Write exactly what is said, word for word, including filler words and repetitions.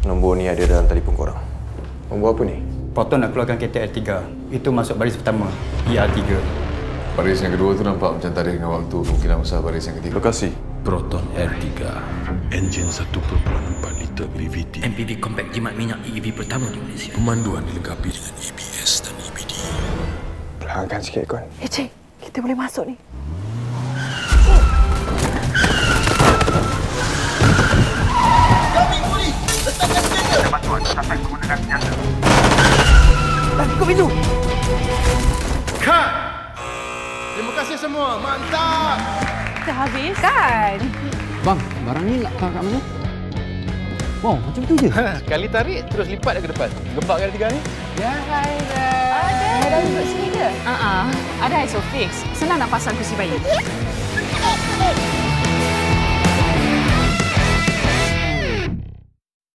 Nombor ni ada dalam telefon korang. Nombor apa ni? Proton nak keluarkan K T L tiga. Itu masuk baris pertama, E R tiga. Baris yang kedua tu nampak macam tarikh dengan waktu. Kemungkinan besar baris yang ketiga. Lokasi? Proton R tiga. Enjin satu perpuluhan empat liter graviti. M P V Compact jimat minyak E E V pertama di Malaysia. Pemanduan dilengkapi dengan A B S dan E B D. Pelanggan sikit, Kon. Eh, Cik. Kita boleh masuk ni. Kami polis! Letakkan senjata! Ada bantuan. Suspek menggunakan senjata. Buka pintu! Cut! Terima kasih semua. Mantap! Dah habis? Kan? Bang, barang ni nak kat mana? Wow, macam tu je. Ha, kali tarik, terus lipat ke depan. Gempak kali tiga ni? Ya, hai, Ada. Ada duduk sini ke? Uh-uh. Ada Isofix. Senang nak pasang kursi bayi.